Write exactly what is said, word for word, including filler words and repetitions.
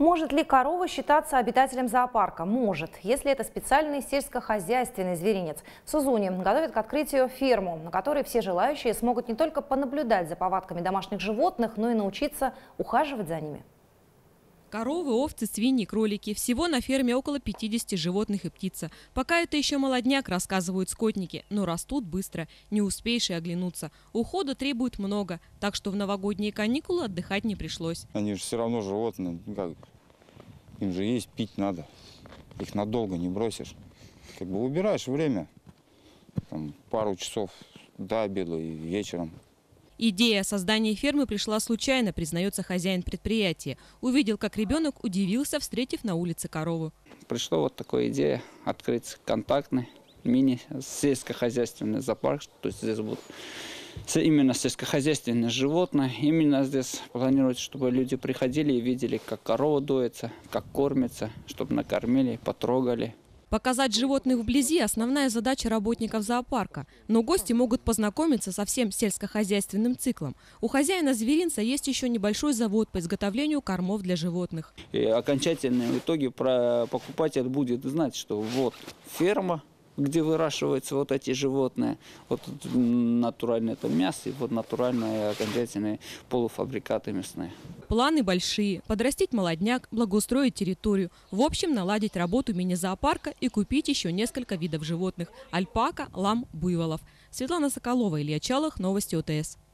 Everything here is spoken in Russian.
Может ли корова считаться обитателем зоопарка? Может, если это специальный сельскохозяйственный зверинец. В Сузуни готовят к открытию ферму, на которой все желающие смогут не только понаблюдать за повадками домашних животных, но и научиться ухаживать за ними. Коровы, овцы, свиньи, кролики. Всего на ферме около пятидесяти животных и птица. Пока это еще молодняк, рассказывают скотники, но растут быстро, не успеешь и оглянуться. Ухода требует много, так что в новогодние каникулы отдыхать не пришлось. Они же все равно животные, как, им же есть, пить надо. Их надолго не бросишь. Как бы выбираешь время, там, пару часов до обеда и вечером. Идея создания фермы пришла случайно, признается хозяин предприятия. Увидел, как ребенок удивился, встретив на улице корову. Пришла вот такая идея открыть контактный мини-сельскохозяйственный зоопарк. То есть здесь будут именно сельскохозяйственные животные. Именно здесь планируется, чтобы люди приходили и видели, как корова доится, как кормится, чтобы накормили, потрогали. Показать животных вблизи – основная задача работников зоопарка. Но гости могут познакомиться со всем сельскохозяйственным циклом. У хозяина зверинца есть еще небольшой завод по изготовлению кормов для животных. И окончательно в итоге покупатель будет знать, что вот ферма, где выращиваются вот эти животные, вот натуральное это мясо и вот натуральные окончательные полуфабрикаты мясные. Планы большие – подрастить молодняк, благоустроить территорию, в общем наладить работу мини-зоопарка и купить еще несколько видов животных – альпака, лам, буйволов. Светлана Соколова, Илья Чалых, новости О Тэ Эс.